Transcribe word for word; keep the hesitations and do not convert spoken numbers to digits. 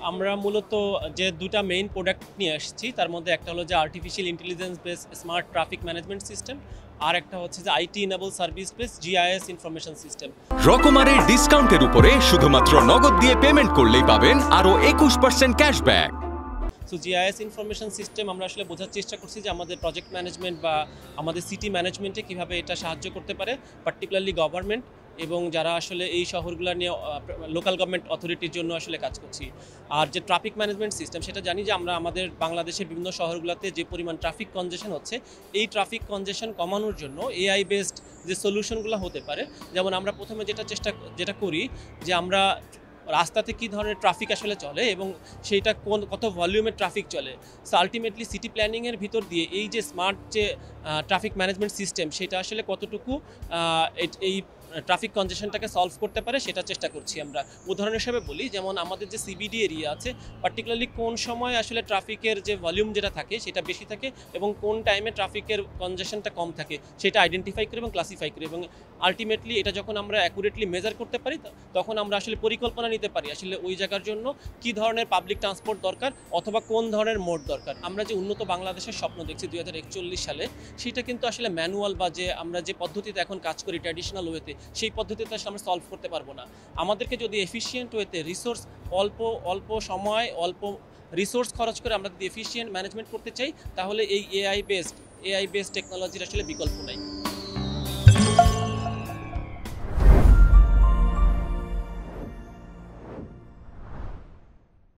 আমরা মূলত যে দুটা মেইন প্রোডাক্ট নিয়ে আসছি তার মধ্যে একটা হলো যে artificial intelligence base smart traffic management system, আর একটা হচ্ছে যে IT enable service base GIS information system. রকমারের ডিসকাউন্টের উপরে শুধুমাত্র নগদ দিয়ে পেমেন্ট করলেই পাবেন আরো একুশ percent cashback. So GIS information system আমরা আসলে বোঝার চেষ্টা করছি যে আমাদের প্রজেক্ট ম্যানেজমেন্ট বা আমাদের সিটি ম্যানেজমেন্টে কীভাবে এটা সাহায্য করতে পারে, পার্টিকুলারলি গভর্নমেন্ট এবং যারা আসলে এই শহরগুলো নিয়ে লোকাল গভর্নমেন্ট অথরিটির জন্য আসলে কাজ করছি। আর যে ট্রাফিক ম্যানেজমেন্ট সিস্টেম সেটা জানি যে আমরা আমাদের বাংলাদেশের বিভিন্ন শহরগুলোতে যে পরিমাণ ট্রাফিক কনজেশন হচ্ছে, এই ট্রাফিক কনজেশন কমানোর জন্য এআই বেসড যে সলিউশনগুলো হতে পারে, যেমন আমরা প্রথমে যেটা চেষ্টা যেটা করি যে আমরা রাস্তাতে কী ধরনের ট্রাফিক আসলে চলে এবং সেইটা কোন কত ভলিউমের ট্রাফিক চলে। সো আলটিমেটলি সিটি প্ল্যানিংয়ের ভিতর দিয়ে এই যে স্মার্ট যে ট্রাফিক ম্যানেজমেন্ট সিস্টেম সেটা আসলে কতটুকু এই ট্রাফিক কনজেশনটাকে সলভ করতে পারে সেটা চেষ্টা করছি আমরা। উদাহরণ হিসেবে বলি, যেমন আমাদের যে সিবিডি এরিয়া আছে, পার্টিকুলারলি কোন সময় আসলে ট্রাফিকের যে ভলিউম যেটা থাকে সেটা বেশি থাকে এবং কোন টাইমে ট্রাফিকের কনজেশনটা কম থাকে সেটা আইডেন্টিফাই করি এবং ক্লাসিফাই করি, এবং আলটিমেটলি এটা যখন আমরা অ্যাকুরেটলি মেজার করতে পারি তখন আমরা আসলে পরিকল্পনা নিতে পারি আসলে ওই জায়গার জন্য কী ধরনের পাবলিক ট্রান্সপোর্ট দরকার অথবা কোন ধরনের মোড দরকার। আমরা যে উন্নত বাংলাদেশের স্বপ্ন দেখছি দুই হাজার একচল্লিশ সালে, সেটা কিন্তু আসলে ম্যানুয়াল বা যে আমরা যে পদ্ধতিতে এখন কাজ করি ট্র্যাডিশনাল ওয়েতে, সেই পদ্ধতিতে আসলে আমরা সলভ করতে পারবো না। আমাদেরকে যদি এফিশিয়েন্ট ওয়েতে রিসোর্স অল্প অল্প সময় অল্প রিসোর্স খরচ করে আমরা যদি এফিশিয়েন্ট ম্যানেজমেন্ট করতে চাই, তাহলে এই এআই বেসড এআই বেসড টেকনোলজির আসলে বিকল্প নাই।